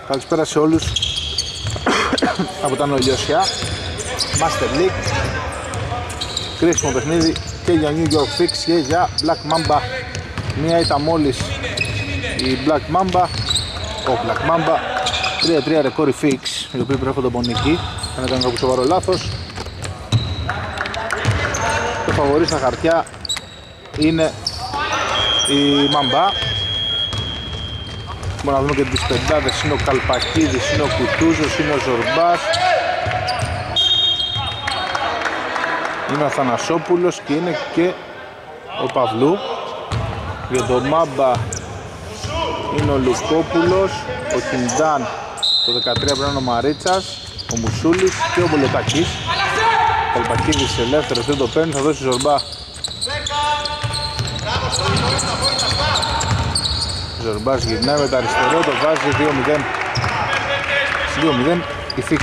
Καλησπέρα σε όλους από τα Νολιώσια. Master League. Κρίσιμο παιχνίδι και για New York Fix και για Black Mamba. Μία ήταν μόλις η Black Mamba. Ο Black Mamba 3-3 ρεκόρ η Fix, οι οποίοι προέρχονται από νίκη. Αν έκανε κάποιο σοβαρό λάθος. Το φαβορί στα χαρτιά είναι η Mamba. Μπορούμε να δούμε και τις πεντάδες, είναι ο Καλπακίδης, είναι ο Κουτούζος, είναι ο Ζορμπάς, είναι ο Θανασόπουλος και είναι και ο Παυλού. Για το Μάμπα είναι ο Λουκόπουλος, ο Κιντάν, το 13 πρέπει να είναι ο Μαρίτσας, ο Μουσούλης και ο Μπολοτάκης. Ο Καλπακίδης ελεύθερος δεν το παίρνει, θα δώσει Ζορμπά. Ζορμπάς γυρνάει με το αριστερό, το βάζει 2-0. 2-0 η Fix.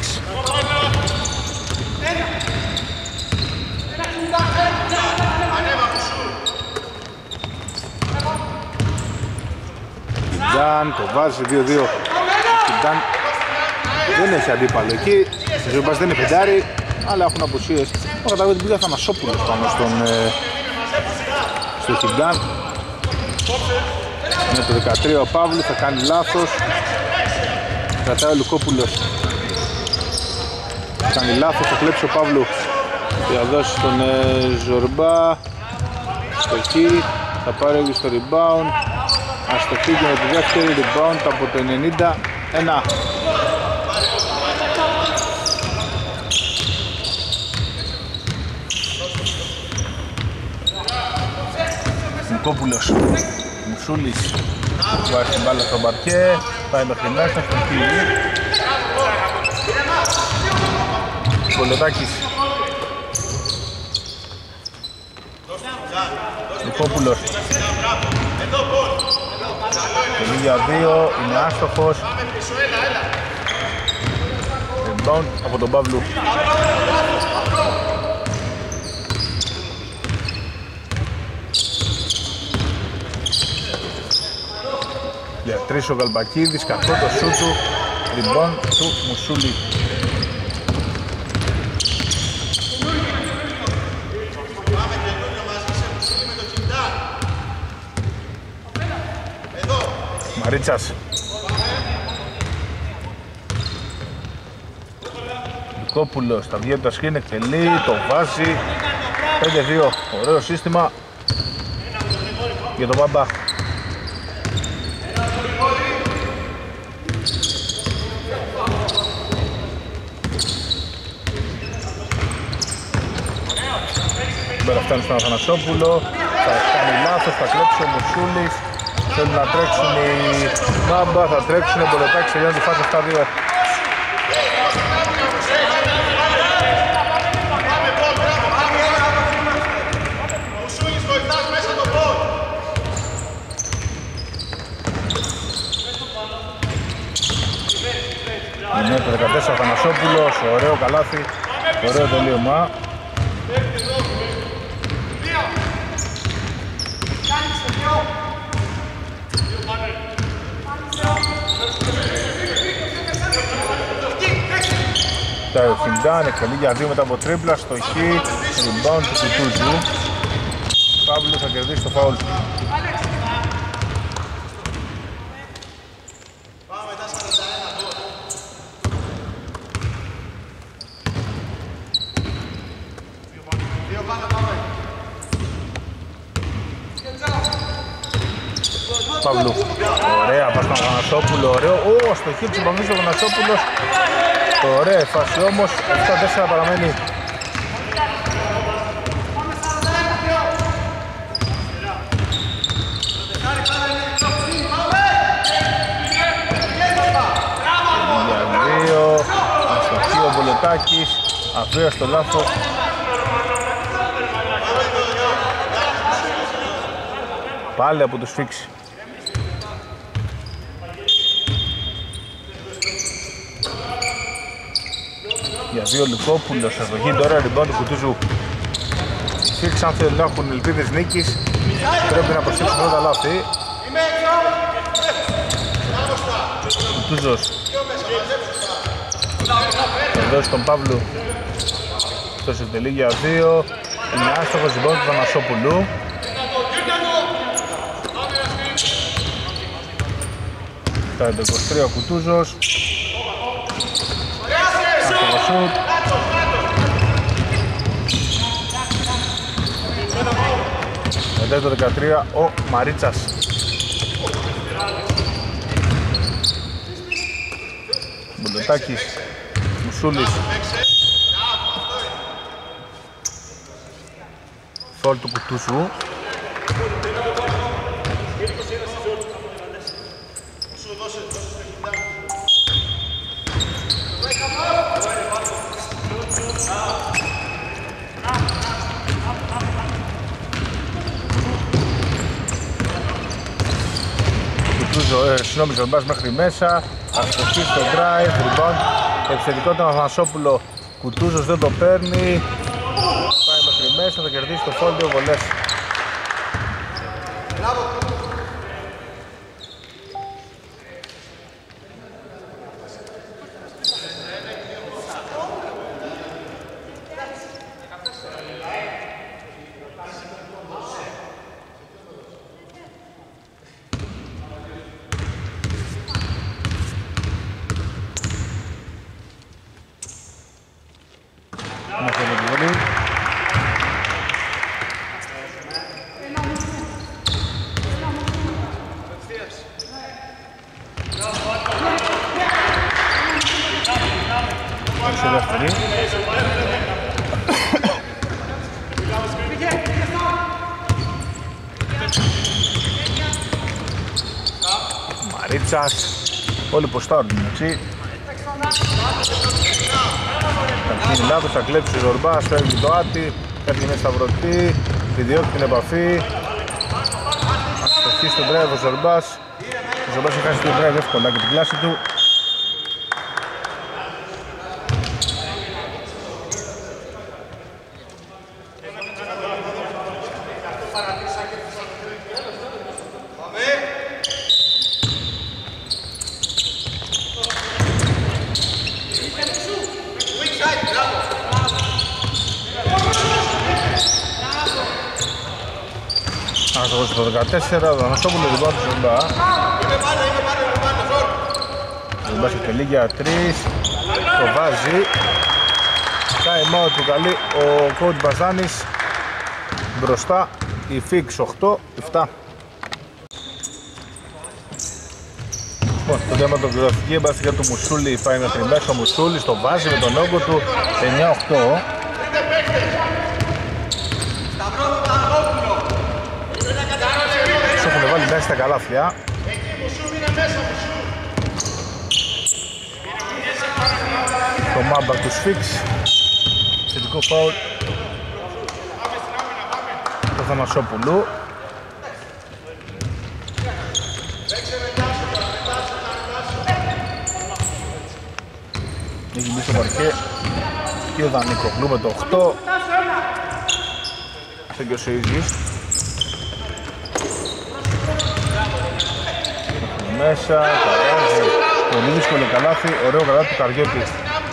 Κιντάν, το βάζει 2-2. Κιντάν δεν έχει αντίπαλο εκεί. Ο Ζορμπάς δεν είναι πεντάρι, αλλά έχουν απουσίες. Ο καταβεί την πήγα Θανασόπουλος πάνω στο Κιντάν. Με το 13 ο Παύλου θα κάνει λάθος. Κρατάει ο Λουκόπουλος. Θα κάνει λάθος, θα κλέψει ο Παύλου. Θα δώσει στον Ζορμπά. Στο εκεί, θα πάρει στο rebound. Αστοχή και με τη δεύτερη rebound από το 91. Λουκόπουλος. Μουσούλης βάζει την μπάλα στο μπαρκέ, πάει μέχρι μέσα στο χείλι. Μπολοτάκης. Λουκόπουλος. Τελεί για 2, είναι άστοχος. Rebound από τον Παύλου. Διατρής ο Καλπακίδης, κακό το σούτ του, rebound του Μουσούλη. Μαρίτσας. Λουκόπουλος, θα βγει από τα σκριν, εκτελεί, το βάζει. 5-2, ωραίο σύστημα για τον Μάμπα. Τώρα φτάνει στον Αθανασόπουλο, θα κάνει λάθος, θα κλέψει ο Μουσούλης. Θέλουν να τρέξουν οι Μάμπα, θα τρέξουν, ο Μπολοτάκης τελειώνει τη φάση 7-2. Είναι το 14 Αθανασόπουλος, ωραίο καλάθι, ωραίο τελείωμα. Ο Κιντάν εκτελεί για 2 μετά από τρίπλα στο χ, rebound του Κουτούζου. Παύλου θα κερδίσει το φάουλ. Παύλου, ωραία, πας στον Αθανασόπουλο, ωραίο. Στο χ του συμπαμνίζει ο Αθανασόπουλος. Ωραία φάση όμως, 7-4 παραμένει. Για 2, αστοχή ο Μπολοτάκης, αβίως το λάθος. Πάλι από τους Fix. Για 2 Λουκόπουλος, αστοχή τώρα, rebound του Κουτούζου. Οι Fix αν θέλουν να έχουν ελπίδες νίκης πρέπει να προσέξουν πρώτα λάθη. Κουτούζος Θα δώσει τον Παύλου στο Σιωτελή για 2. Είναι άστοχος λοιπόν του Θανασόπουλου. Φτάνει το 23 ο Κουτούζος. Άστοχος σουτ. Μετά το 13 ο Μαρίτσας. Μπουλετάκης, Μουσούλης. Φόλ του Κουτούσου. Συγγνώμη, Ζορμπάς μέχρι μέσα. Αστοχή στο drive, rebound. Επιθετικό τον Αθανασόπουλο. Κουτούζος δεν το παίρνει. Πάει μέχρι μέσα, θα κερδίσει το φόλ, 2 βολές. Μαρίτσας, όλοι ποστάρουν, έτσι. Θα γίνει λάθος, θα κλέψει ο Ζορμπάς, φεύγει το άτι, έρχεται σταυρωτή, επιδιώκει την επαφή. Αστοχή στον drive ο Ζορμπάς. Ο Ζορμπάς έχει χάσει το drive εύκολα και την κλάση του. Το 14, ο Θανασόπουλος λοιπόν του Ζορμπά. Ο Ζορμπάς εκτελεί για 3, το βάζει. Time out που καλεί ο coach Μπαζάνης. Μπροστά η Φίξ 8-7. Λοιπόν, το διαματογραφική έμπαση για του Μουσούλη πάει μέχρι μέσα. Ο Μουσούλης το βάζει με τον όγκο του 9-8. Έχουν βάλει μέσα στα καλάθια. Το μάμπα του Σφίξ. Θετικό φάουλ του Θανασόπουλου. Έχει μπει στο παρκέ και ο Δανικοκλού με το 8. Αυτό και ο Σεϊζής. Μέσα, καράζει, πολύ δύσκολο καλάθι, ωραίο καλάθι του Καριώτη.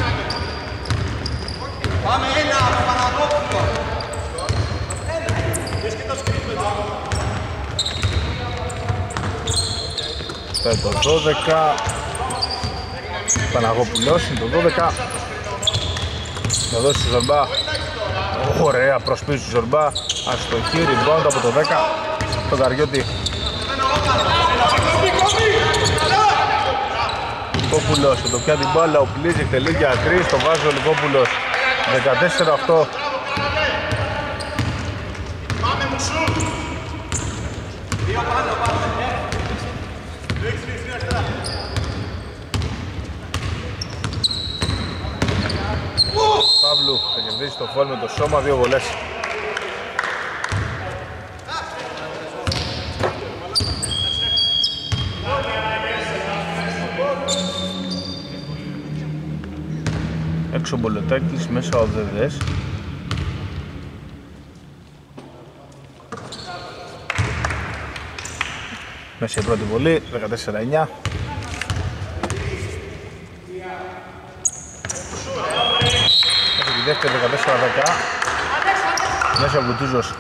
Πάμε ένα, Παναγόπουλο. Φτάει το 12, Παναγόπουλος είναι το 12. Θα δώσει στο Ζορμπά, ωραία προσπίση του Ζορμπά, αστοχή, rebound από το 10, το Καριώτη. Λυκόπουλος θα το πιάνει την μπάλα, ο Πλής εκτελεί για 3, το βάζει ο Λυκόπουλος 14-8. Παύλου θα κερδίσει το φόλ με το σώμα, 2 βολές. Έξω ο Μπολετάκης, μέσα ο Δεδές. Μέσα η πρώτη βολή, 14-9. δεύτερη 14-10. Μέσα ο Κουτούζος.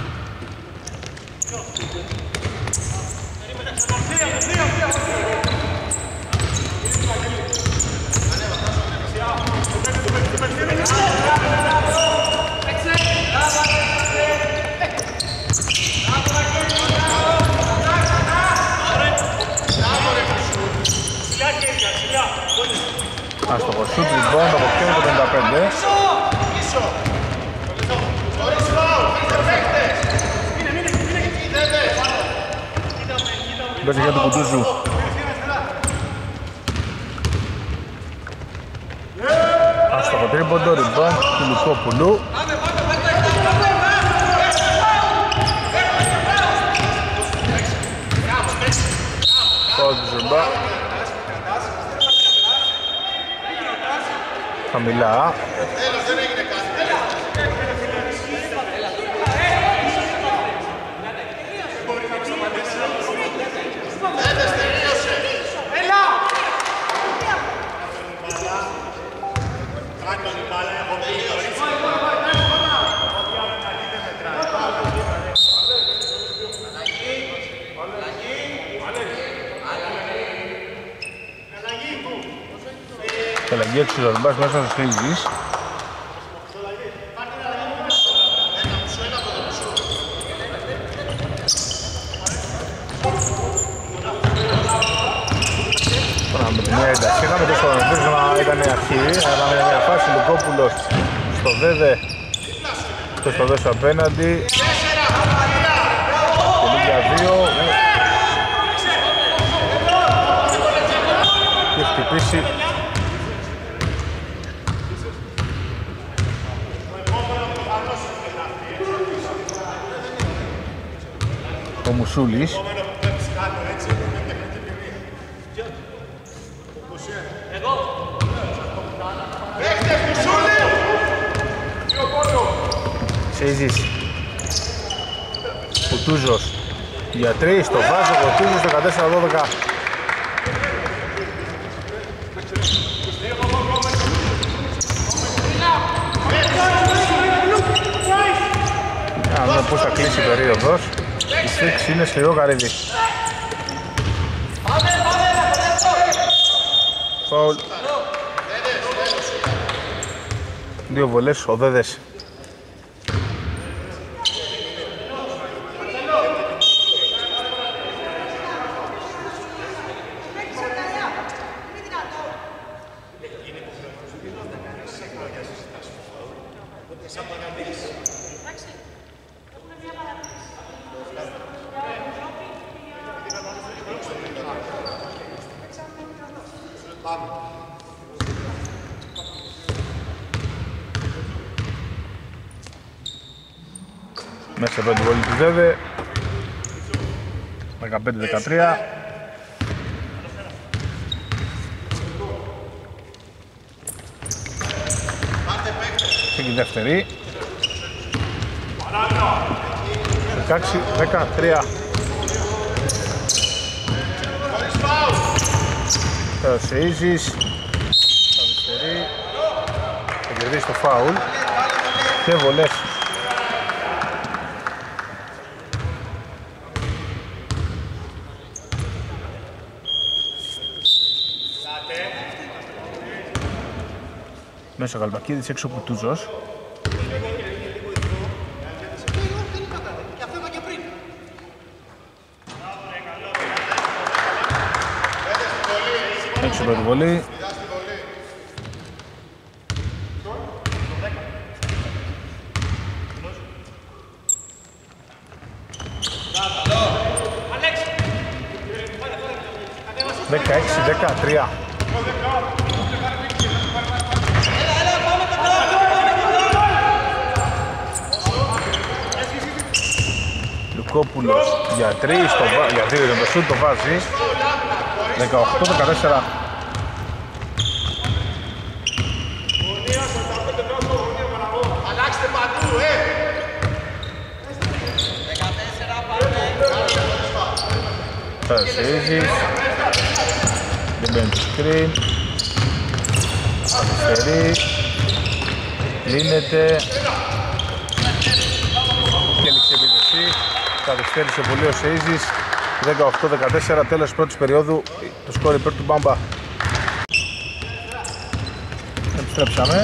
Άστοχο σουτ, λοιπόν, από ποιο το 55. Μπέζε για τον Κουντούζου. Άστοχο τρίποντο, rebound του Λουκόπουλου. Φάουλ του Ζουρμπά. Χαμηλά. Αλλαγή έξω ο Ζορμπάς μέσα στους Χρήζης. Τώρα με τη μία ένταση είχαμε τόσο να ήταν η αρχή. Είχαμε μια φάση, Λουκόπουλος στο Δέδε και στο Δέσο απέναντι. Και για 2 και χτυπήσει ο Μουσούλης. Σέιζης Κουτούζος για 3, το βάζει ο Κουτούζος 14-12. Να δούμε πώς θα κλείσει η περίοδος. Η στήξη είναι σκληρό καρύδι. Φαουλ. 2 βολές ο Δέδες. Μέσα εδώ την βολή του Δέδε 15-13. Και η δεύτερη 16-13. Ο Σεΐζης αριστερή θα κερδίσει το φάουλ και βολές. Μέσα ο Γαλμπακίδης, έξω ο Κουτούζος. Έξω πρώτη βολή. Δεκαέξι, 13. Λουκόπουλος για 3, για 2 είναι το σούτ, το βάζει 18-14. Σεΐζης, δεν μπαίνει το screen, αριστερή, Λύνεται. Και έληξε επίδεση. Καθυστέρησε πολύ ο Σέιζης. 18-14, τέλος πρώτης περίοδου. Το σκορ υπέρ του Μπάμπα. Επιστρέψαμε.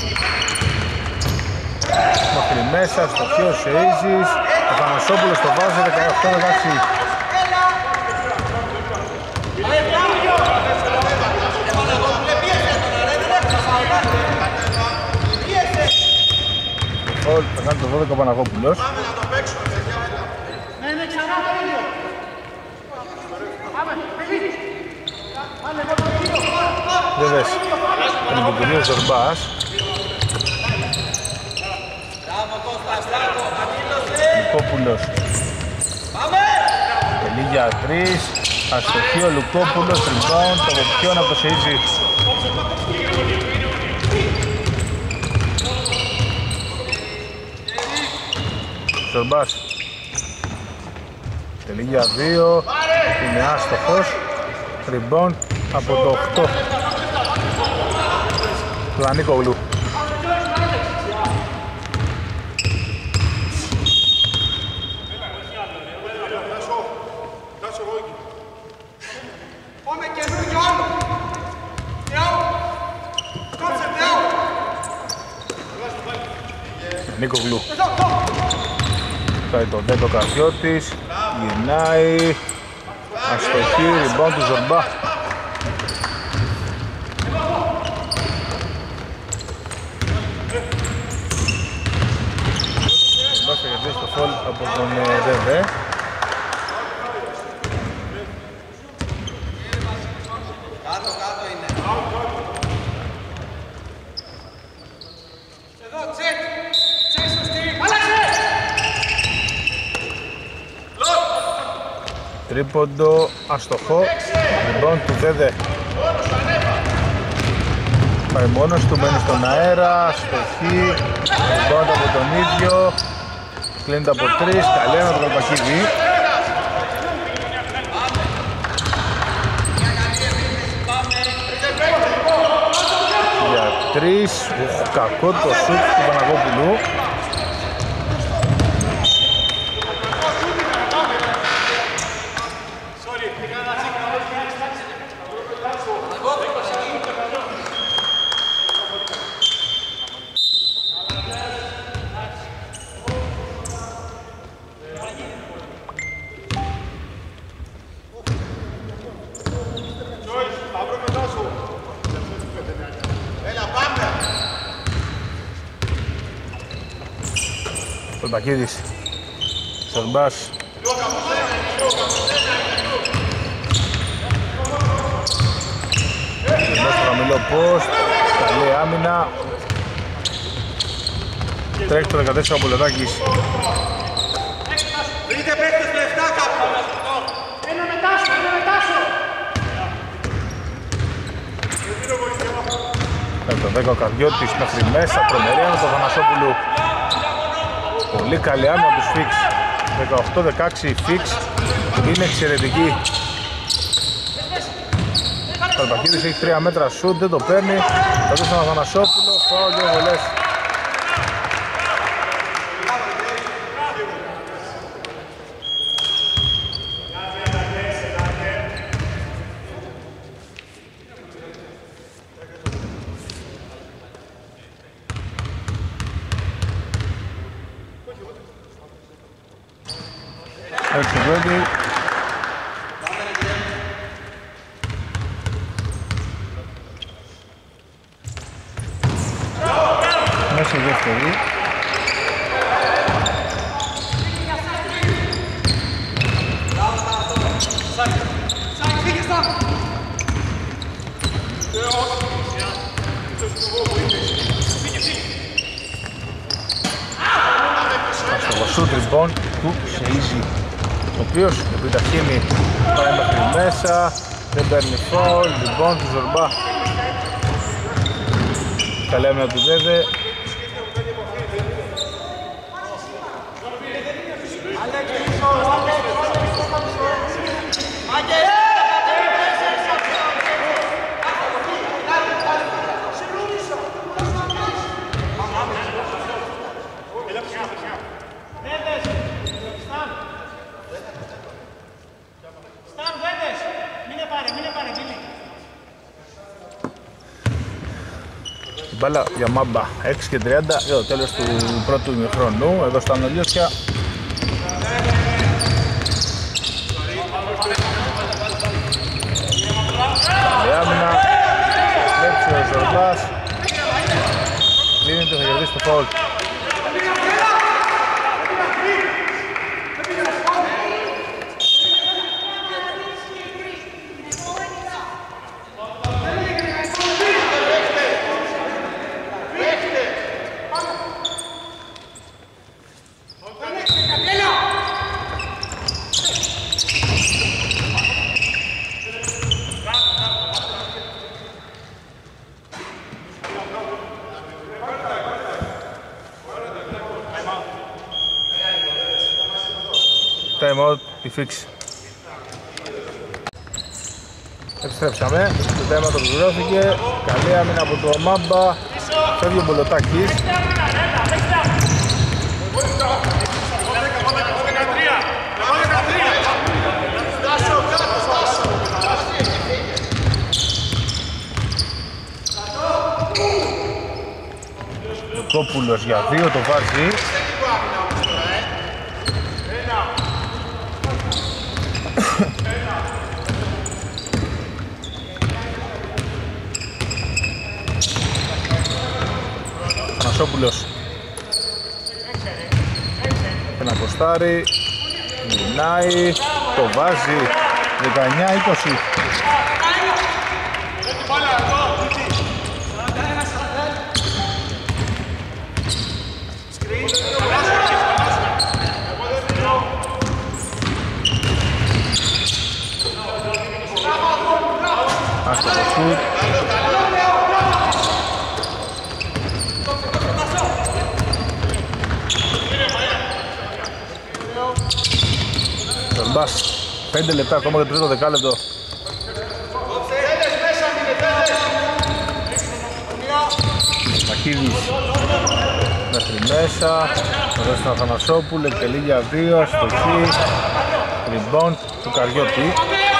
Μέχρι μέσα, στο χείο Σεΐζης. Ο Θανασόπουλος το βάζει, 18-16. Θα κάνει το 12 ο Παναγόπουλος. Δεδες, τον υποκουρεί ο Ζορμπάς. Λουκόπουλος. Τελεί για 3. Αστοχή ο Λουκόπουλος, rebound, το βεπιόν από το Σεΐζη. Ζορμπάς. Τελεί για 2. Είναι άστοχος. Rebound από το 8 του Ανίκογλου. Ανίκογλου. Πάει τον 10 Καρδιώτης. Γυρνάει. Αστοχή, rebound του Ζορμπά. Ζορμπάς θα κερδίσει το φόλ από τον Δεβέ. Τρίποντο, αστοχό, rebound του Δέδε. Πάει μόνος του, μένει στον αέρα, αστοχή, rebound από τον ίδιο. Κλείνεται από 3, καλή ένα το Καλπακίδη. Για 3, κακό το σουτ του Παναγόπουλου. Κολπακίδης, Ζορμπάς. Ζορμπάς στο χαμηλό post, καλή άμυνα. Τρέχει το 14 ο Πολετάκης. Με το 10 ο Καρδιώτης μέχρι μέσα, τρομερή άμυνα του Θανασόπουλου. Πολύ καλή άμυνα από τους Φίξ. 18-16 Φίξ είναι εξαιρετική. Ο Καλπακίδης έχει 3 μέτρα σουτ, δεν το παίρνει. Θα δώσει τον Θανασόπουλο, φάουλ, 2 βολές. Έτσι πρώτη. Μέσα η δεύτερη. Στο σουτ λοιπόν του Σεΐζη, ο οποίος επί ταχύνει πάει μέχρι μέσα, δεν παίρνει φάουλ, λοιπόν του Ζορμπά. Καλή άμυνα του Δέδε. Μπάλα για Μάμπα, 6:30 για το τέλος του πρώτου ημιχρόνου, εδώ στα Νολιώσια. Καλή άμυνα, βλέψει ο Ζορμπάς, λύνεται, θα κερδίσει το φαουλ. Time out, η φίξη. Επιστρέψαμε, το θέμα το πληρώθηκε. Καλή άμυνα από το Μάμπα. Φεύγει ο Μπολοτάκης. Κόπουλος για 2, το βάζει. Θανασόπουλος ένα ποστάρι, γυρνάει, το βάζει, 19-20. Άστο το σουτ. Ζορμπάς, 5 λεπτά ακόμα για το τρίτο δεκάλεπτο. Μακίδης μέχρι μέσα, εδώ στην Αθανασόπουλου, εκτελεί για 2, αστοχή, rebound του Καριώτη.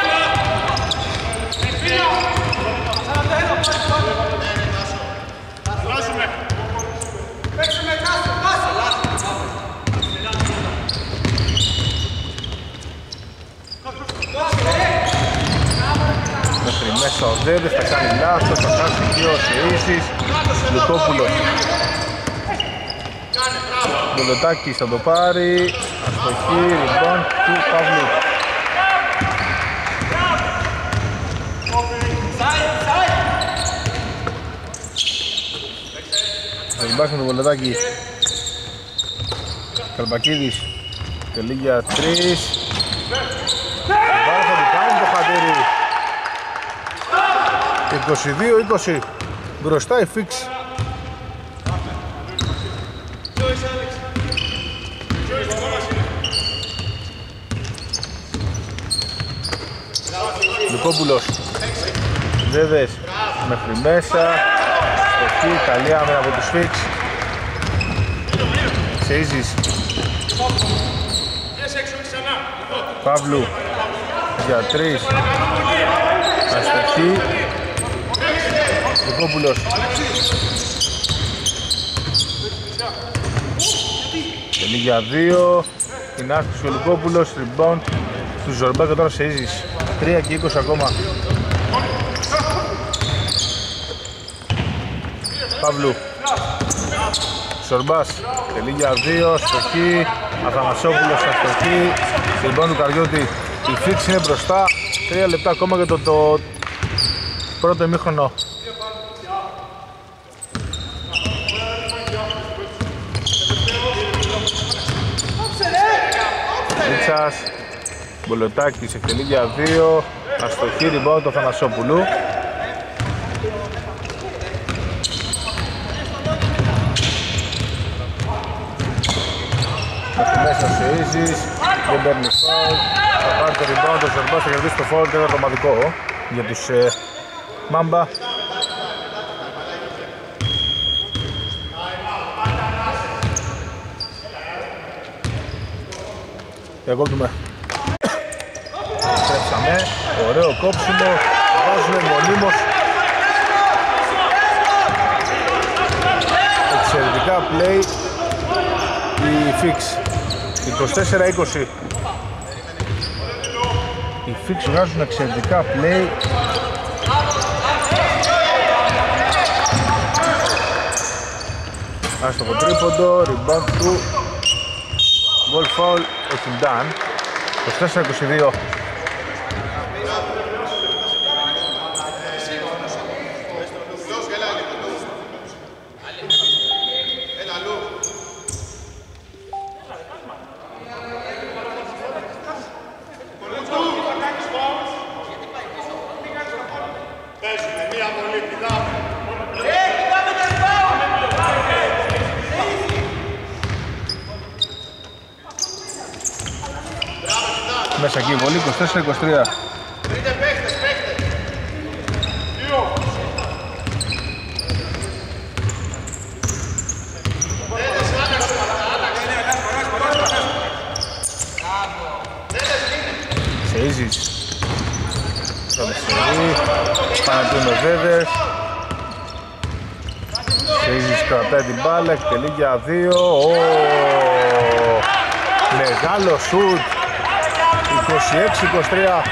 Μέχρι μέσα ο Δέβης, θα κάνει λάθος, θα χάσει 2 θεήσεις. Λουκόπουλος, Μπολοτάκης θα το πάρει, αστοχή, rebound του Παύλου. Θα συμπάσχει τον Μπολοτάκη. Καλπακίδης, τελεί για 3. Βάλε θα του κάνει το χατήρι. 22-20, μπροστά η φίξη. Λουκόπουλος, Δέδες μέχρι μέσα, στοχή, καλή άμυνα από τους φίξ. Σεΐζης, Παύλου για 3, αστοχή. Λουκόπουλος, τελεί για 2, την άσκηση ο Λουκόπουλος, rebound του Ζορμπά και τώρα Σεΐζης, 3 και 20 ακόμα. Παύλου, Ζορμπάς, τελεί για 2, αστοχή, Αθανασόπουλος αστοχή, rebound του Καριώτη. Η φίξη είναι μπροστά, 3 λεπτά ακόμα για το πρώτο ημίχρονο. Ρίτσας, Μπολοτάκης εκτελεί για 2, αστοχή, rebound του Αθανασόπουλου. Μέχρι μέσα σε Ίζης, δεν παίρνει φάουλ, θα πάρει το rebound, το Ζορμπάς θα κερδίσει το φάουλ και είναι autoματικό για τους Μάμπα. Διακόπτουμε. Στρέψαμε, ωραίο κόψιμο, βάζουμε μονίμως. εξαιρετικά play η Fix. 24-20. Οι Fix βγάζουν εξαιρετικά play. Άστοχο τρίποντο, rebound του. Ball foul, όχι done. 24-22. Μέσα εκεί η βολή, 24-23. Σεΐζης. Πανατούν ο Βέβες. Σεΐζης κρατάει την μπάλα, εκτελεί για 2. Μεγάλο σουτ. 26-23.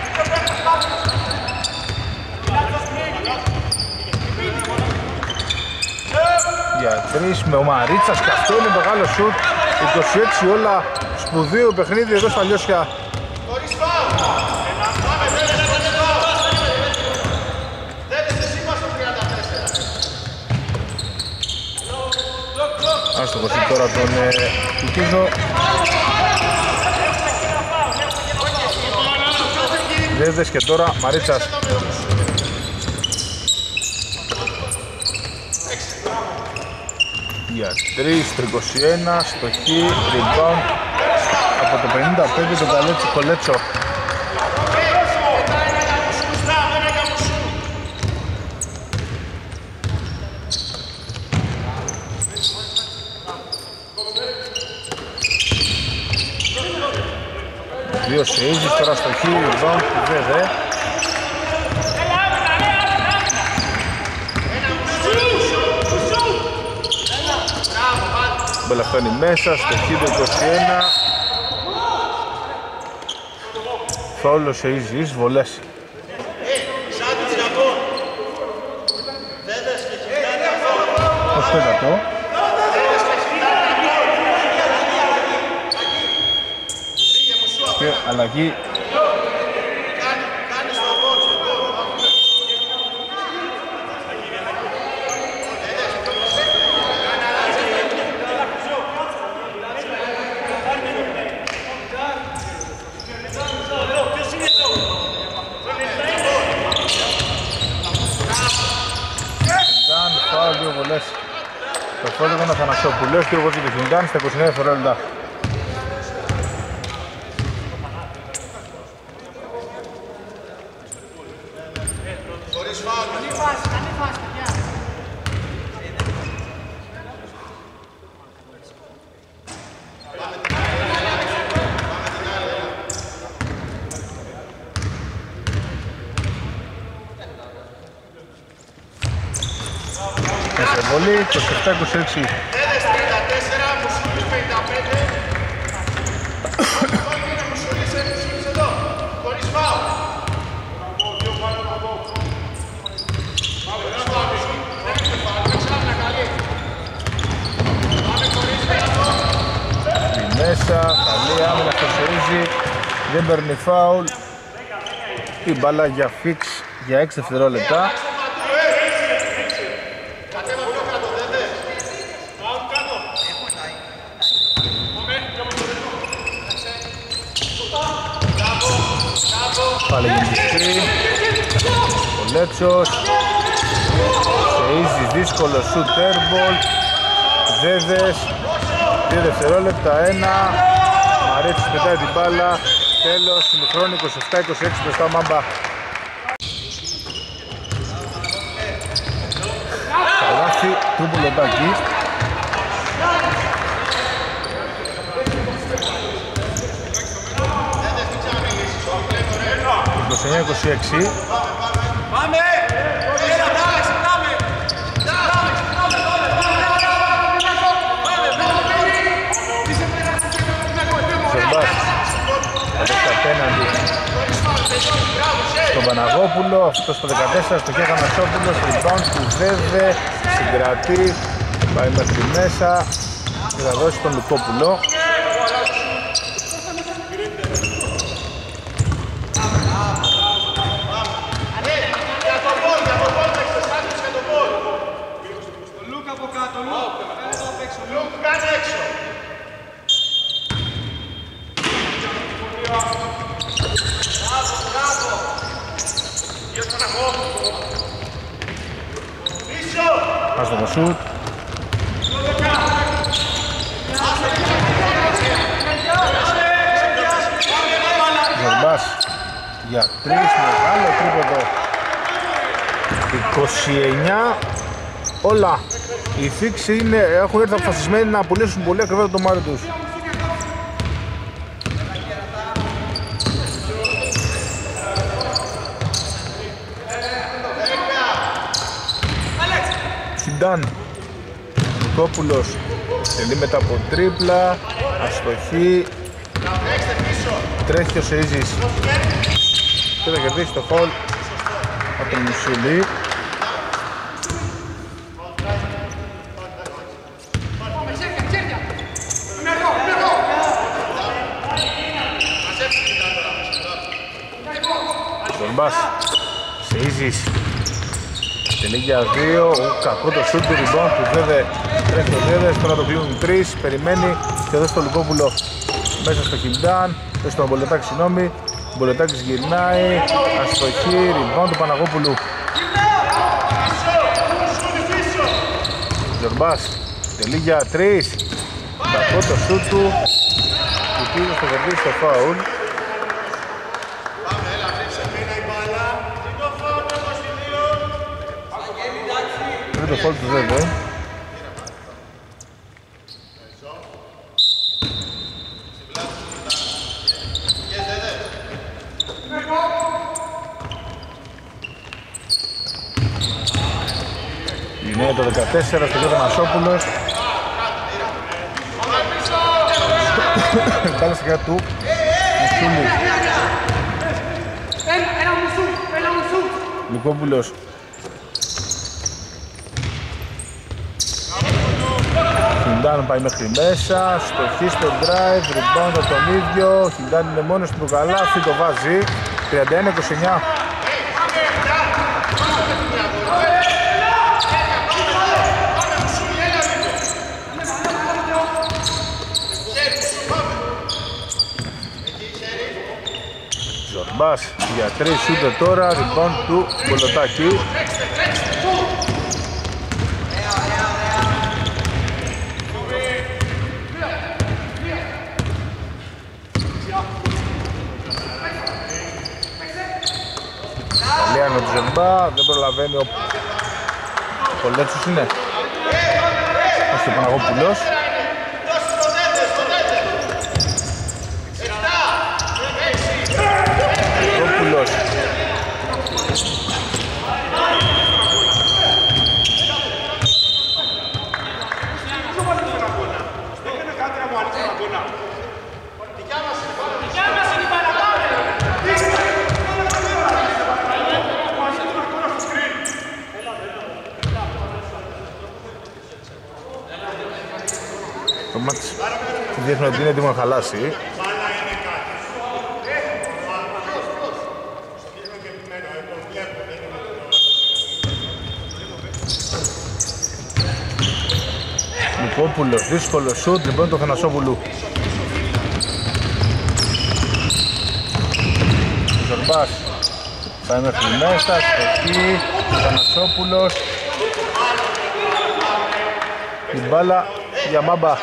Για 3 με ο Μαρίτσας και αυτό είναι μεγάλο σουτ. 26 όλα, σπουδαίο παιχνίδι εδώ στα Λιώσια. Άστοχος τώρα τον Κουκίζο. Βέβες και τώρα Μαρίτσας. Για 3, το 21, στοχή, rebound από το 55 τον Κολέτσο. Δύο Σεΐζης, τώρα στοχή, rebound του Βέβε. Μπέλα φτάνει μέσα, στοχή το 21. Φάουλ ο Σεΐζης, βολές. Ως τέταρτο. Και αλλαγή. Δύο βολές. Το φόλιο ήταν ο Θανασόπουλος και ο Βόζη Βυθυντάν στα 29 δευτερόλεπτα. Βολή, 27-26. Μέσα, καλή άμυνα στο Σεΐζη, δεν παίρνει φάουλ. Η μπάλα για Fix για 6 δευτερόλεπτα. Πάλι γίνει ο Λέτσος. Σεΐζης, δύσκολο σουτ, airball. Βέβες, 2 δευτερόλεπτα, 1. Μαρίτσης πετάει την μπάλα. Τέλος, ημιχρόνου 27-26 μπροστά Μάμπα. Καλάθι του Μπουλοντάκη. 29-26. απέναντι στον Παναγόπουλο, αυτό στο 14 στο Κέγανασόπουλος, rebound του Βέβε, συγκρατεί, πάει μέχρι μέσα και θα δώσει τον Λουκόπουλο. Άστο το σουτ. Ζορμπάς για 3, μεγάλο τρίποντο. 29 όλα. Οι Φίξ έχουν έρθει αποφασισμένοι να πουλήσουν πολύ ακριβά το μάτι τους. Χιντάν Νικόπουλος τελεί μετά από τρίπλα, αστοχή, τρέχει ο Σεΐζης και θα κερδίσει το φαουλ από τον Μουσουλή. Ζορμπάς, Σεΐζης τελεί για 2, κακό το σούτ του rebound του Βέβε, τρέχει το Βέβε, τώρα το κλείνουν 3, περιμένει και εδώ στο Λουκόπουλο μέσα στο Χιντάν, στον Μπολετάκη συγγνώμη, ο Μπολετάκης γυρνάει, αστοχή, rebound του Παναγόπουλου. Ζορμπάς τελεί για 3, κακό το σούτ του, του πήρε στο κερδίσει στο φάουλ. Το φάουλ του Βέβε. Είναι το 14 στο Γιώργο Μασόπουλος. Πάλι σιγά του Μουσούλη. Λουκόπουλος. Χιντάν πάει μέχρι μέσα, στοχή στο drive, rebound από τον ίδιο. Χιντάν είναι μόνος του καλάθι, το βάζει 31-29. Ζορμπάς για 3 σούτε τώρα, rebound του Μπολοτάκη. Καλιάνο του Ζορμπά, δεν προλαβαίνει ο Πολέτσος είναι. Όχι ο Παναγόπουλος. Παναγόπουλος. Το μάτς δείχνει ότι είναι έτοιμο να χαλάσει. Νικόπουλος, δύσκολο σουτ, λοιπόν το Θανασόπουλου. Ζορμπάς πάει μέχρι μέσα, στοχή, Θανασόπουλος. Η μπάλα για Μάμπα.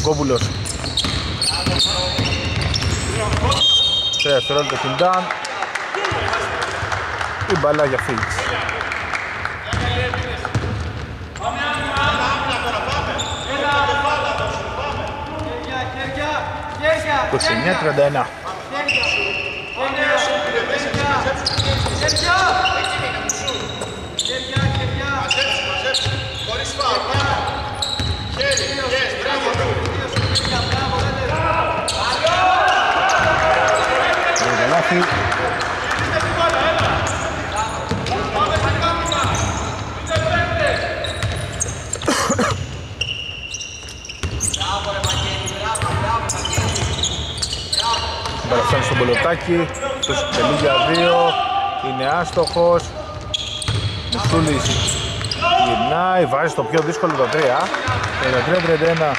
Γιαννακόπουλος. 3 δευτερόλεπτα στην Ντάν. Η μπαλά για Φίλτς. 29-31. Μπαρασάνει στον Πολωτάκη, το τελεί για 2, είναι άστοχος. Μουσούλης γυρνάει, βάζει το πιο δύσκολο τα 3, 33-31.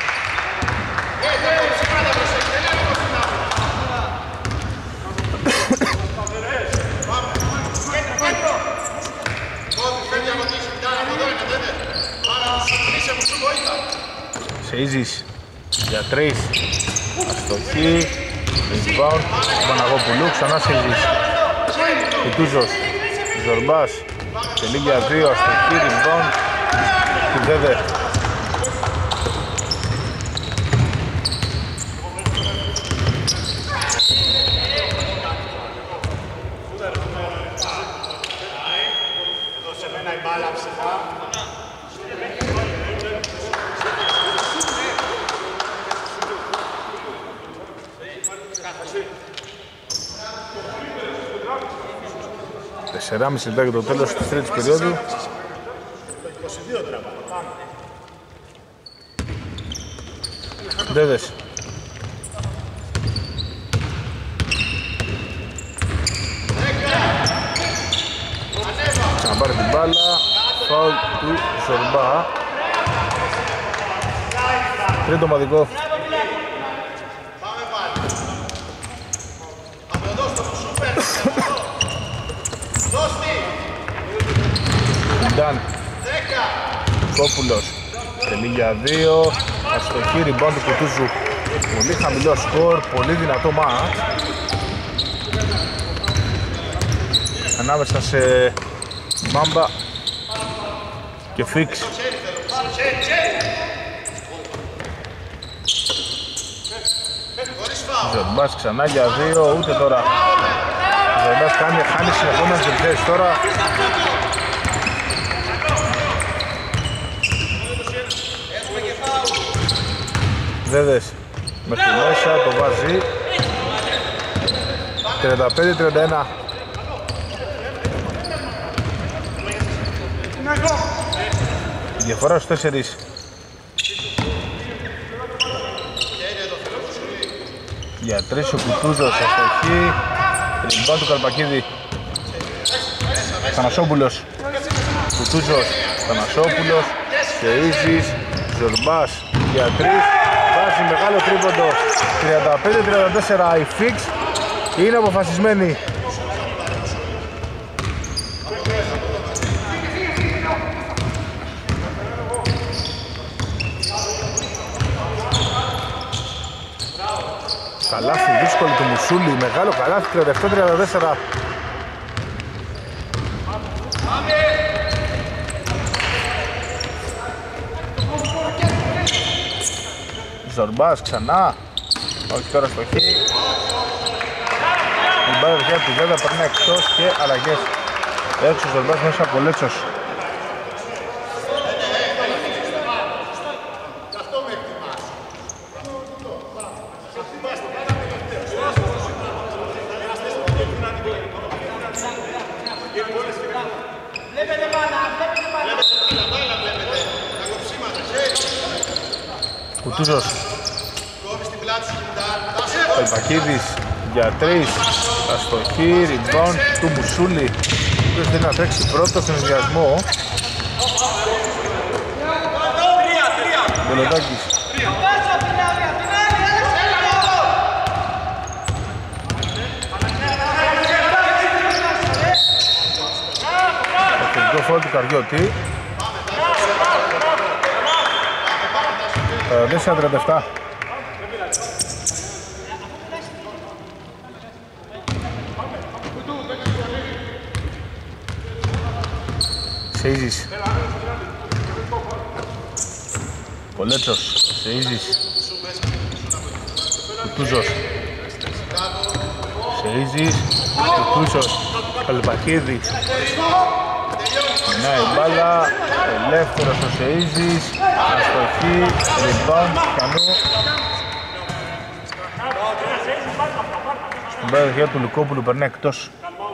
Σεΐζης για 3, αστοχή, rebound, Παναγόπουλου, ξανά Σεΐζης, Κουτούζος, Ζορμπάς, τελεί για 2, αστοχή, rebound, του Δέδε. Τεσσεράμιση λεπτά για το τέλος της τρίτης περίοδου. Δέδες. Ξαναπάρει την μπάλα. Φάουλ του Ζορμπά. Τρίτο ομαδικό. Ντάν Κόπουλος, τελεί για 2, αστοχή, rebound του Κουτούζου. Πολύ χαμηλό σκορ, πολύ δυνατό μάτς ανάμεσα σε Μάμπα και Φίξ. Ζορμπάς ξανά για 2, ούτε τώρα. Ζορμπάς χάνει συνεχόμενες επιθέσεις τώρα. Δέδες μέχρι μέσα, το βάζει. 35-31. Διαφορά στους 4. Για 3 ο Κουτούζος, αστοχή. Rebound του Καρπακίδη. Θανασόπουλος. Κουτούζος, Θανασόπουλος. Σεΐζης, Ζορμπάς για 3. Βάζει μεγάλο τρίποντο. 35-34. Η Φίξ είναι αποφασισμένη. Καλάθι δύσκολο του Μουσούλη, μεγάλο καλάθι, 37-34. Ζορμπάς ξανά, όχι τώρα στο χ. Η μπάλα δοχεία του Δέδα περνάει εκτός και αλλαγές. Έξω ο Ζορμπάς μέσα από Λέτσος. Κουτούζος. Καλπακίδης για 3. Αστοχή, rebound του Μουσούλη. Ποιος θέλει να τρέξει πρώτο στον ενδιασμό. Βελοντάκης. Αυτοδικό φόρο του Καριώτη. 4-37. Σεΐζης. Κολέτσος, Σεΐζης. Κουτούζος. Σεΐζης, Κουτούσος, Καλυπαχίδης. Περνάει η μπάλα, ελεύθερος ο Σεΐζης, αστοχή, rebound, Κανού. Στην πρώτη δοχεία του Λουκόπουλου περνάει εκτός.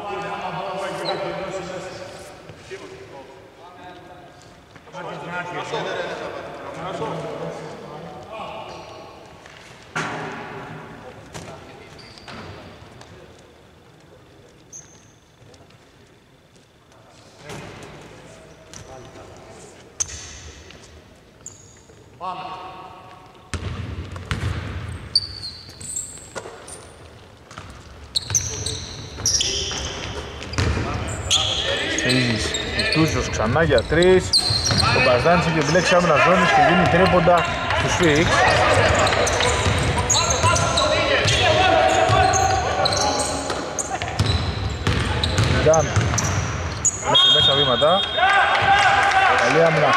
Σεΐζης, Κουτούζος ξανά για 3. Ο Μπαζδάνης έχει επιλέξει άμυνα ζώνης και δίνει τρίποντα στους Φίξ. Γκάν μέχρι μέσα βήματα. Καλή άμυνα.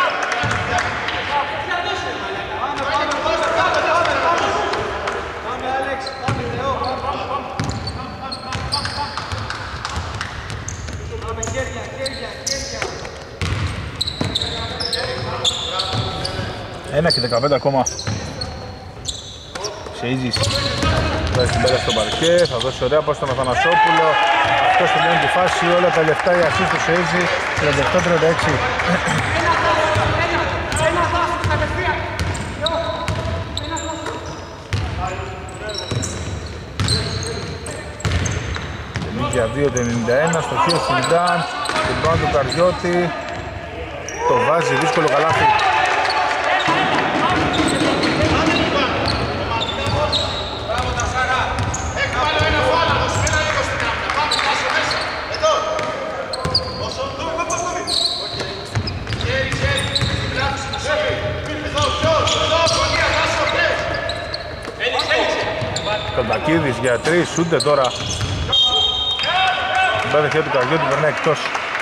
Ένα και 15 ακόμα. Σεΐζης βάζει την μπάλα στο παρκέ, θα δώσει ωραία πάσα στον Αθανασόπουλο. Αυτός τελειώνει τη φάση, όλα τα λεφτά η ασίστ του Σεΐζη. 37-36. Για 2-91 στο χείο Σιντάν, την πάνω του Καριώτη. Το βάζει, δύσκολο καλάθι. Κοντακίδης για 3, σούντε τώρα. Την πέρα χέρια του Καριώτη περνάει εκτός.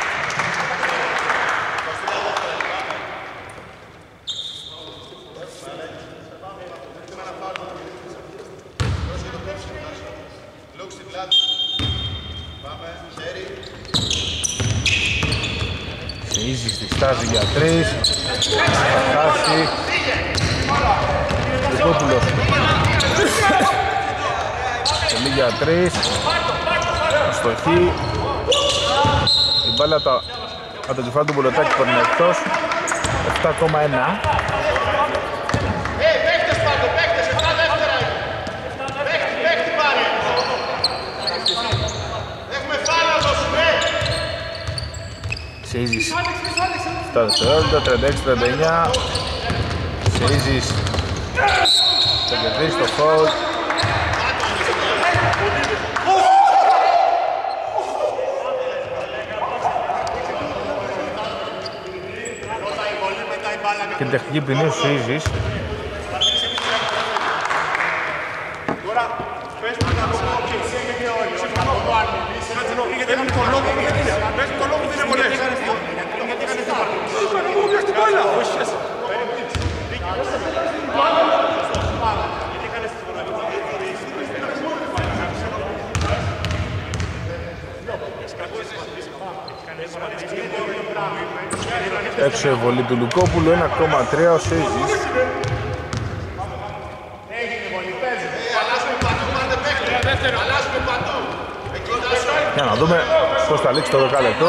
Σεΐζης στη στάση για 3. Θα χάσει. Λουκόπουλος. Τελεί για 3. Αστοχή. Η μπάλα από το κεφάλι του Μπουλωτάκη παίρνει εκτός. 7,1. Σεΐζης στα δευτερόλεπτα, 36-39. Σεΐζης θα κερδίσει το φαουλ. Και την τεχνική ποινή ο Σεΐζης. Έξω η βολή του Λουκόπουλου, 1,3 ο Σεΐζης. Για να δούμε πώς θα λήξει το δεκάλεπτο.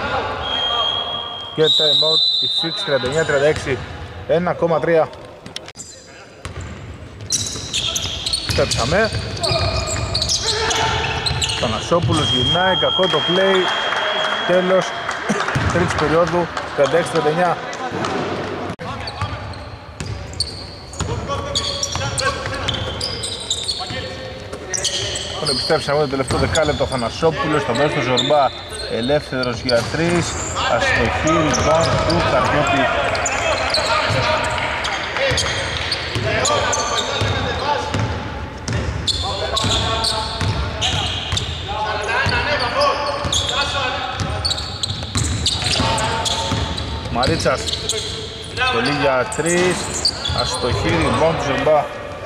Και time out η Φίξ 39-36, 1,3. Στέψαμε. Θανασόπουλος γυρνάει, κακό το play. Τέλος τρίτης περίοδου, 36-39. Επιστρέψαμε το τελευταίο δεκάλεπτο. Θανασόπουλος, θα δώσει το Ζορμπά, ελεύθερος για 3. Αστοχή, rebound του Καριώτη. Μαρίτσας. Τελεί για 3. Αστοχή, rebound του Ζορμπά.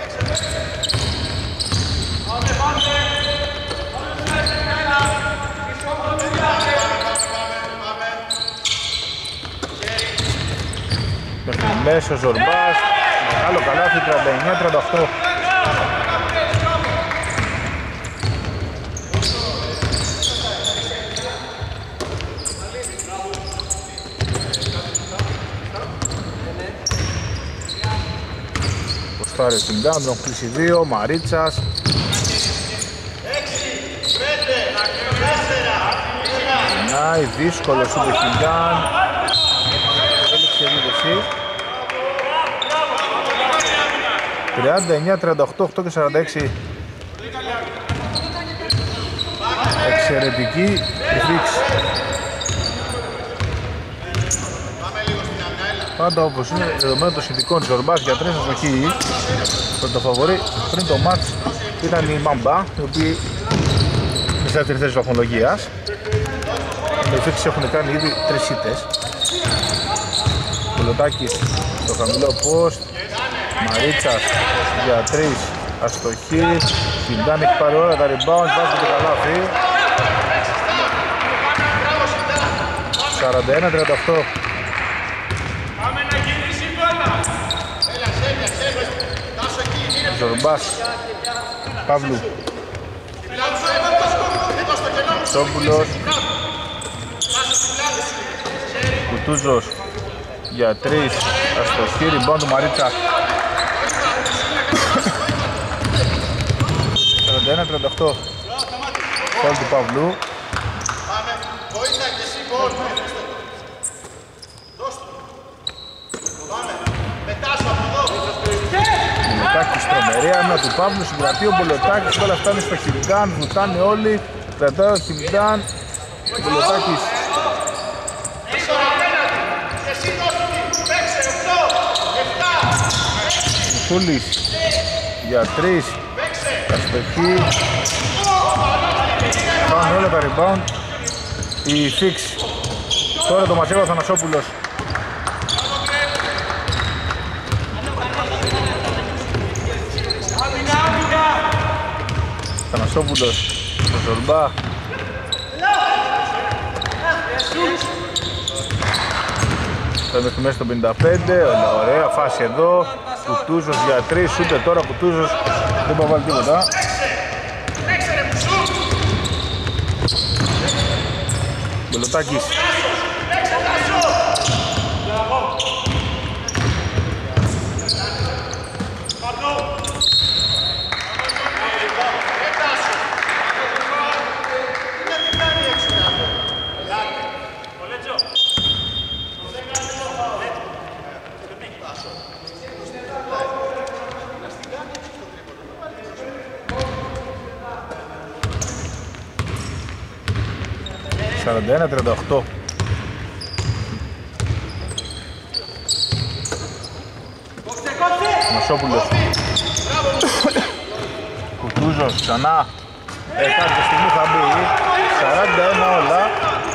Μέχρι μέσο Ζορμπάς. Μεγάλο καλάθι, 39-38. Ποστάρει στην Ντάν, τον κλείσει 2, Μαρίτσας. Νάει, δύσκολο σου το Χιντάν. Έλειξε επίδεση. 39-38, 8 και 46. Εξαιρετική η Φίξ. Πάντα όπως είναι δεδομένο των συνθηκών Ζορμπάς για 3 αστοχή. Το φαβορί πριν το μάτς ήταν η Μάμπα, οι οποίοι είναι στη δεύτερη θέση βαθμολογίας. Οι Φίξ έχουν κάνει ήδη 3 ήττες. Κουλωτάκης στο χαμηλό post. Μαρίτσας για 3 αστοχή. Χιντάν έχει πάρει όλα τα rebound, βάζει το καλάθι. 41-38. Ζορμπάς, Παύλου, Σόμπουλος, Κουτούζος για 3 αστοχή, rebound του Μαρίτσα. 41-38. Φάουλ του Παύλου. Μπολωτάκης τρομερή άμυνα του Παύλου, συγκρατεί ο Μπολωτάκης, όλα φτάνει στο Χιντάν, βουτάνε όλοι, κρατάει ο Χιντάν, ο Μπολωτάκης. Σούλης για 3, αστοχή, πάνε όλα τα rebound, η Φίξ, τώρα το μαζεύει ο Θανασόπουλος. Θανασόπουλος, ο Ζορμπά. Θα μέχρι μέσα στο 55, ωραία φάση εδώ. Κουτούζος για 3, ούτε τώρα Κουτούζος δεν θα βάλει τίποτα. Μπολωτάκης. Σαράντα 38. Μασόπουλος. Κουτούζος ξανά. Κάποια στιγμή θα μπει. 41 όλα.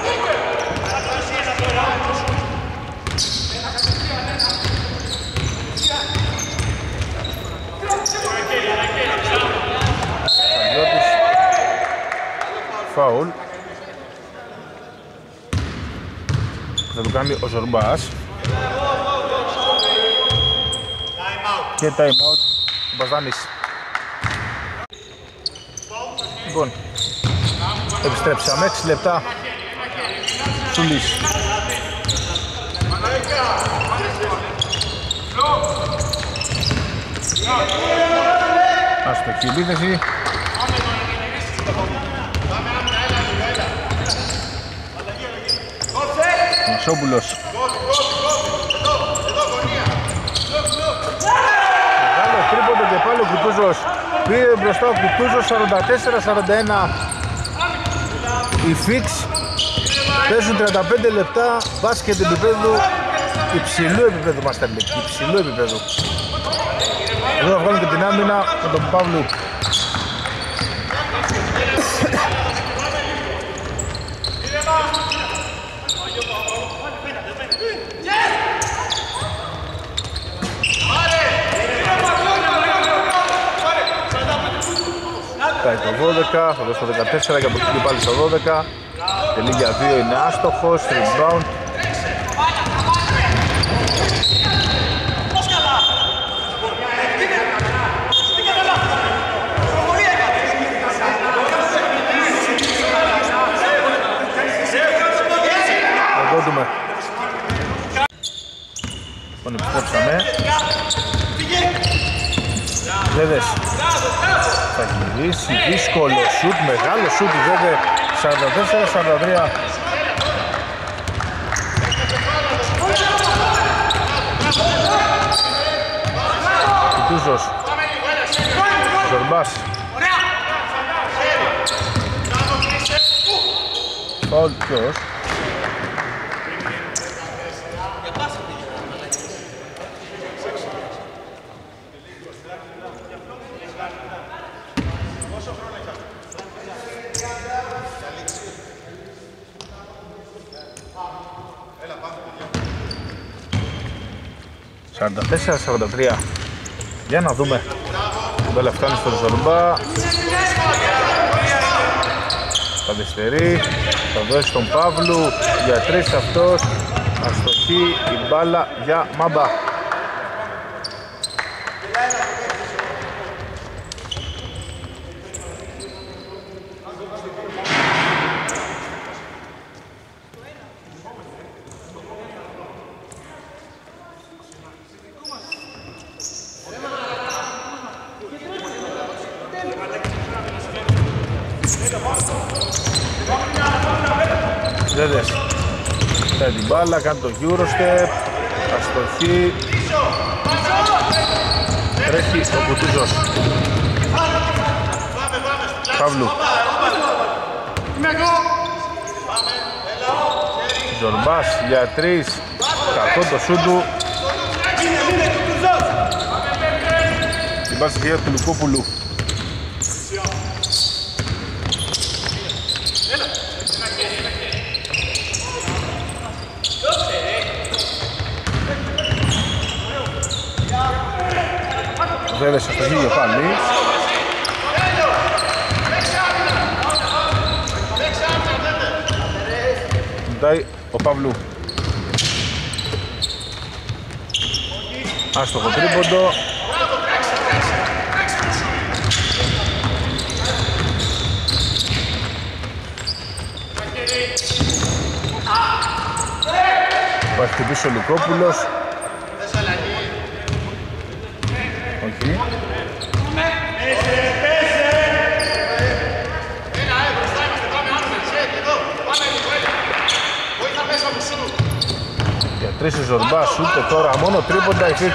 Παντιώτης. Φάουλ. Θα το κάνει ο Ζορμπάς. Και time out ο Μπαζάνης. Λοιπόν, επιστρέψαμε 6 λεπτά. Σούλης. Αστοχή επίθεση. Μασόπουλος. Μεγάλο τρίποντο και πάλι ο Κουτούζος. Πήρε μπροστά ο Κουτούζος 44-41. Οι Φίξ παίζουν 35 λεπτά μπάσκετ επίπεδου υψηλού επίπεδου Master League. Υψηλού επίπεδου. Εδώ θα βγάλουν και την άμυνα με τον Παύλου. Πατάει το 12, θα δώσει το 14 και από εκεί πάλι στο 12. Τελεί για 2, είναι άστοχος, rebound. Εδώ δούμε. Τον επιστρέψαμε. Βέβες θα γυρίσει, δύσκολο σουτ, μεγάλο σουτ η Βέβε, 44-43. Κουτούζος, Ζορμπάς. Φαουλ ποιος? «44-43». Για να δούμε. Η μπάλα φτάνει στο Ζορμπά. Καθυστερεί. Θα δώσει τον Παύλου. Για 3 αυτός. Αστοχή η μπάλα για Μάμπα. Ζέδες παίρνει την μπάλα, κάνει το Eurostep, αστοχή, τρέχει ο Κουτούζος. Παύλου. Ζορμπάς για 3, κακό το σούντου. Την πάση χέρια του Λουκόπουλου. Βέβαιες στο γύριο πάλι. Ντάει ο Παύλου. Άστοχο τρίποντο. Θα χτυπήσει ο Λουκόπουλος. Όχι. Για 3 η Ζορμπάς, ούτε τώρα μόνο τρίποντα η Φίξ.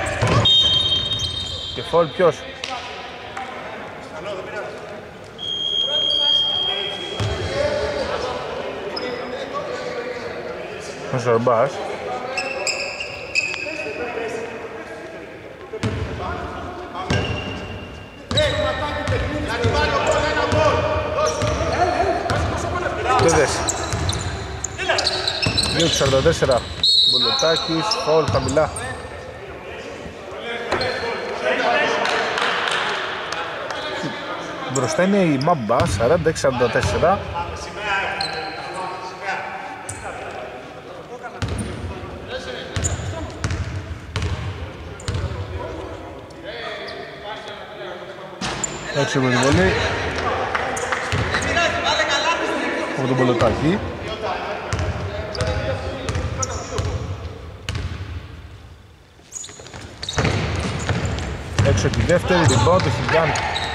Και φόλ ποιος? Ο Ζορμπάς. Βέβες 2-44 Μπολοτάκης, φαουλ χαμηλά. Μπροστά είναι η Μάμπα 46-44. Έτσι με την βολή από τον Μπολοτάκη. Έξω τη δεύτερη, rebound το Χιγκάν.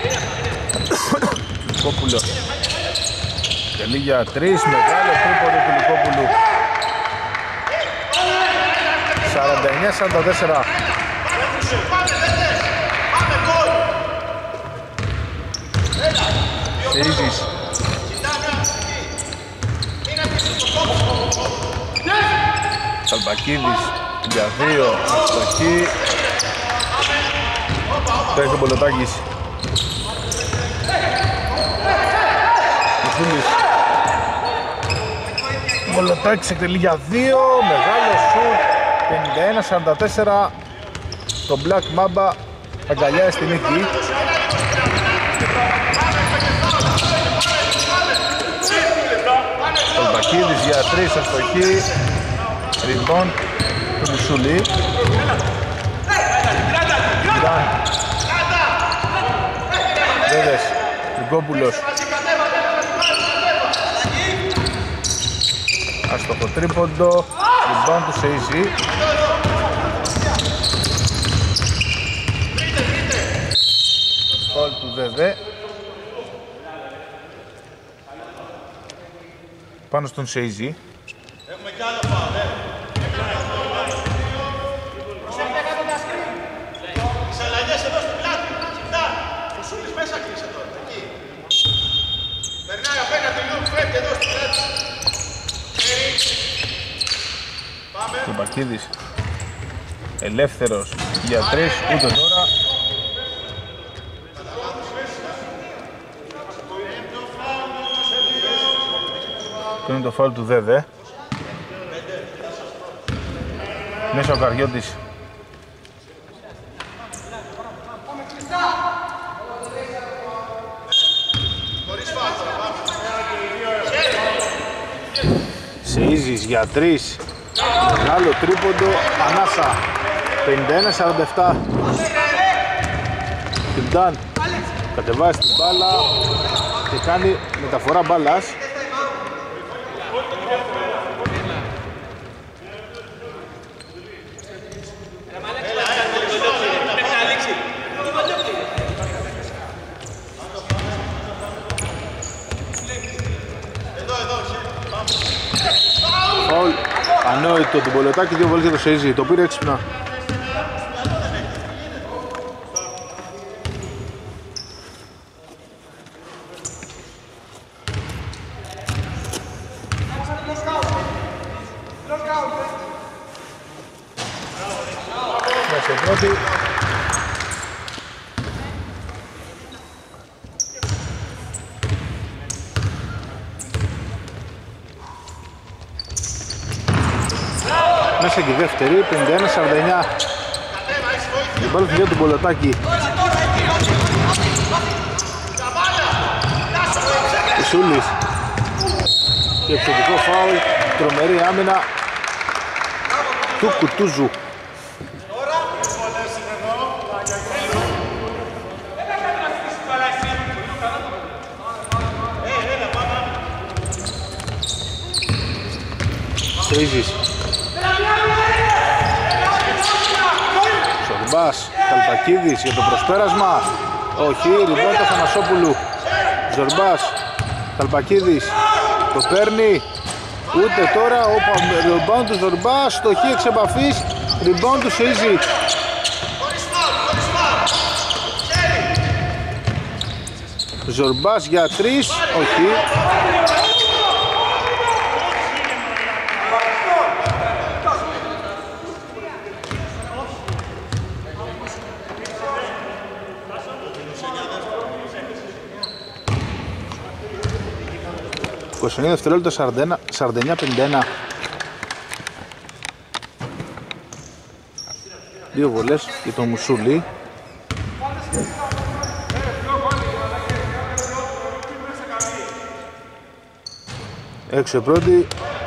Λουκόπουλο. Τελεί για 3, μεγάλο τρίποντο του Λουκόπουλου. 49-44. Σεΐζης. Σαλπακίδης για 2, αστοχή. Τρέχει ο Μπολοτάκης. Ο Μπολοτάκης εκτελεί για 2, μεγάλο σουτ. 51-44. Το Black Mamba αγκαλιάζει στη νίκη. 3 αστοχή. Rebound του Μουσούλη. Βέβες, Γκόπουλος. Αστοχο τρίποντο. Rebound του Σεΐζη. Φαουλ του Βέβε. Πάνω στον Σεΐζη. Έχουμε κι άλλο φάουλ, τις αλλαγές εδώ στην πλάτη. Ο Σούλης μέσα κλείσε τώρα, εκεί. Περνάει απέναντι Λουκ, φεύγει εδώ στην πλάτη. Πάμε. Τουρμπακίδης ελεύθερος για 3, ούτε τώρα. Αυτό είναι το φάουλ του Δέδε. Μέσα ο Καριώτης. Σεΐζης για 3. Μεγάλο τρίποντο, ανάσα. 51-47. Τιντάν κατεβάζει την μπάλα και κάνει μεταφορά μπάλας. Φαουλ, ανόητο του Μπολετάκη, 2 βολές για το Σεΐζη, το πήρε έξυπνα. Μέσα πρώτη. Μέσα και η δεύτερη, 51-49. Η μπάλα του Μπολετάκη. Σούλης. Και επιθετικό φάουλ, τρομερή άμυνα του Κουτούζου. Σεΐζης. Ζορμπάς, Καλπακίδης για το προσπέρασμα. Όχι, ριμπάουντ του Θανασόπουλου. Ζορμπάς, Καλπακίδης, το παίρνει. Ούτε τώρα, ριμπάουντ του Ζορμπάς, στοχή εξ επαφής. Ριμπάουντ του Σεΐζη. Ζορμπάς για 3, όχι. ...29 δευτερόλεπτα, 49-51. 2 βολές για τον Μουσούλη. Έξω πρώτη.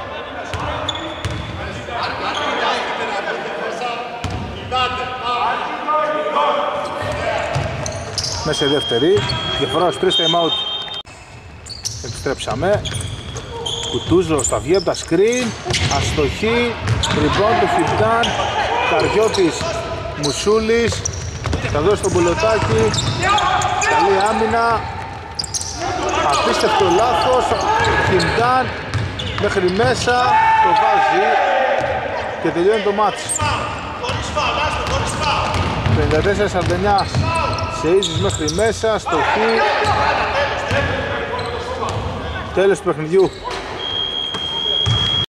Μέσα η δεύτερη. Διαφορά στους 3 time out. Επιστρέψαμε. Κουτούζος θα βγει από τα screen. Αστοχή. Rebound του Φιντάν. Καριώτης. Μουσούλης. Θα δώσει τον Μπουλωτάκη. Καλή άμυνα. Απίστευτο λάθος. Φιντάν. Μέχρι μέσα. Το βάζει. Και τελειώνει το μάτς. 54-49. Σεΐζης μέχρι μέσα. Στοχή. Τέλος του παιχνιδιού.